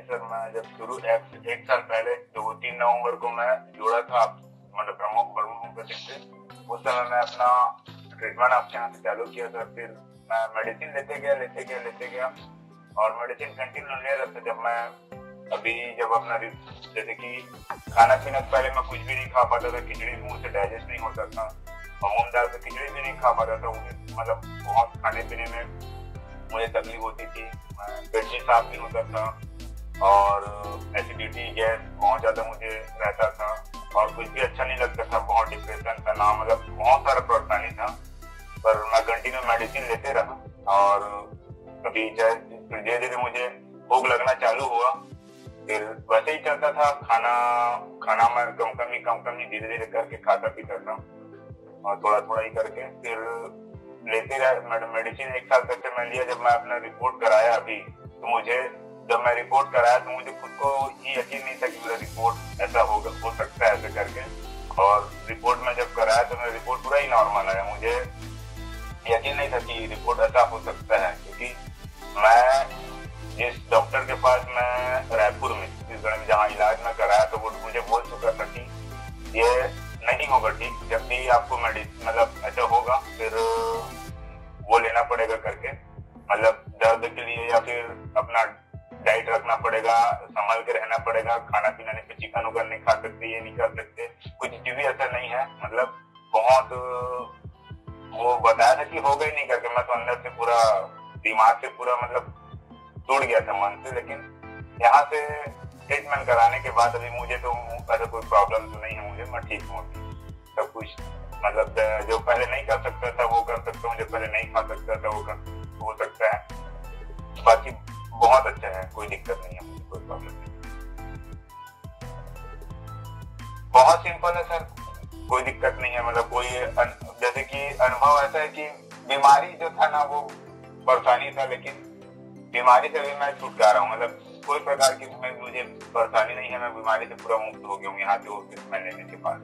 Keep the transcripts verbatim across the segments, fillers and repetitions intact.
Sir, मैं जब शुरू एक, एक साल पहले दो तीन नवंबर को मैं जुड़ा था मतलब ब्रह्मो होम्योपैथिक से। उस समय मैं अपना ट्रीटमेंट आपके यहाँ से चालू किया सर। फिर मैं मेडिसिन लेते गया लेते गया लेते गया और मेडिसिन कंटिन्यू ले रहा था। जब मैं अभी जब अपना जैसे कि खाना पीना पहले मैं कुछ भी नहीं खा पाता था, खिचड़ी मुंह से डाइजेस्ट नहीं होता था और मूंग दाल से खिचड़ी भी नहीं खा पाता था। मतलब बहुत खाने पीने में मुझे तकलीफ होती थी, पेट भी साफ नहीं होता था और एसिडिटी गैस बहुत ज्यादा मुझे रहता था और कुछ भी अच्छा नहीं लगता था। बहुत डिप्रेशन था ना, मतलब बहुत सारा परेशानी था। पर मैं कंटिन्यू मेडिसिन लेते रहा और कभी धीरे धीरे मुझे भूख लगना चालू हुआ। फिर वैसे ही चलता था, खाना खाना मैं कम कमी कम कमी धीरे धीरे करके खाता पीता था और थोड़ा थोड़ा ही करके फिर लेते रहे मेडिसिन। एक साल तक से मैं लिया। जब मैं अपना रिपोर्ट कराया अभी तो मुझे जब मैं रिपोर्ट कराया तो मुझे खुद को ही यकीन नहीं था कि मेरा रिपोर्ट ऐसा होगा हो सकता है ऐसे करके। और रिपोर्ट में जब कराया तो मेरा रिपोर्ट पूरा ही नॉर्मल आया। मुझे यकीन नहीं था कि रिपोर्ट ऐसा हो सकता है, क्योंकि मैं जिस डॉक्टर के पास मैं रायपुर में छत्तीसगढ़ में जहाँ इलाज में कराया तो वो मुझे बोल चुका था कि ये नहीं होगा ठीक, जब भी आपको मेडिसिन मतलब ऐसा होगा फिर वो लेना पड़ेगा करके, मतलब दर्द के लिए या फिर अपना डाइट रखना पड़ेगा, संभल के रहना पड़ेगा, खाना पीना नहीं, चिकन उगन नहीं खा सकते, ये नहीं कर सकते, कुछ भी ऐसा नहीं है। मतलब बहुत वो बताया था कि होगा ही नहीं करके। मैं तो अंदर से पूरा दिमाग से पूरा मतलब टूट गया था मन से। लेकिन यहाँ से ट्रीटमेंट कराने के बाद अभी मुझे तो ऐसा कोई प्रॉब्लम तो नहीं है, मुझे मैं ठीक हूँ सब कुछ। मतलब जो पहले नहीं कर सकता था वो कर सकता हूँ, जो पहले नहीं खा सकता था वो कर हो सकता है। बाकी बहुत अच्छा है, कोई दिक्कत नहीं है, मुझे कोई प्रॉब्लम नहीं। बहुत सिंपल है सर, कोई दिक्कत नहीं है। मतलब कोई जैसे कि अनुभव ऐसा है कि बीमारी जो था ना वो परेशानी था, लेकिन बीमारी से भी मैं छुटकारा हूँ। मतलब कोई प्रकार की मुझे परेशानी नहीं है, मैं बीमारी से पूरा मुक्त हो गया हूँ यहाँ से ट्रीटमेंट लेने के बाद।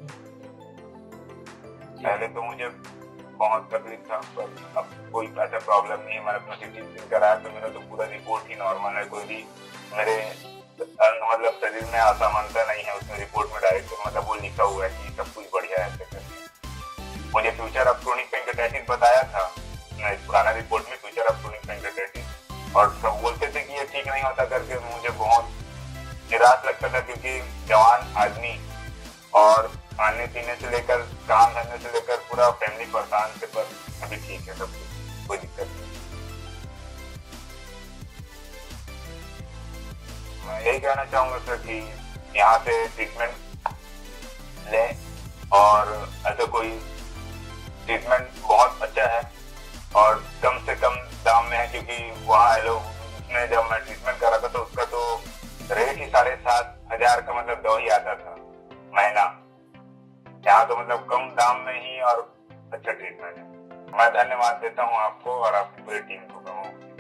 पहले तो मुझे बहुत तकलीफ था, पर अब कोई ऐसा प्रॉब्लम नहीं है। मैंने अपना सिटी स्कैन कराया तो मेरा तो पूरा रिपोर्ट ही नॉर्मल है। कोई भी मेरे मतलब शरीर में असमानता नहीं है उसमें रिपोर्ट में डायरेक्ट मतलब वो लिखा हुआ है कि सब कुछ बढ़िया है करके। मुझे फ्यूचर ऑफ क्रोनिक पैंक्रियाटाइटिस बताया था पुराना रिपोर्ट में, फ्यूचर ऑफ क्रोनिक पैंक्रियाटाइटिस, और सब बोलते थे कि ये ठीक नहीं होता करके। मुझे बहुत निराश लगता था क्योंकि जवान आदमी और खाने पीने से लेकर काम धंधे से लेकर पूरा फैमिली परेशान थे, पर अभी ठीक है सब कुछ, कोई दिक्कत नहीं। मैं यही कहना चाहूंगा सर कि यहाँ से ट्रीटमेंट लें और ऐसा कोई ट्रीटमेंट बहुत अच्छा है और कम से कम दाम में है। क्योंकि वहाँ लोग उसमें जब मैं ट्रीटमेंट कर रहा था तो उसका तो रेट ही साढ़े सात हजार का मतलब दो ही आता था महीना। यहाँ तो मतलब कम दाम में ही और अच्छा ट्रीटमेंट है। मैं धन्यवाद देता हूँ आपको और आपकी पूरी टीम को।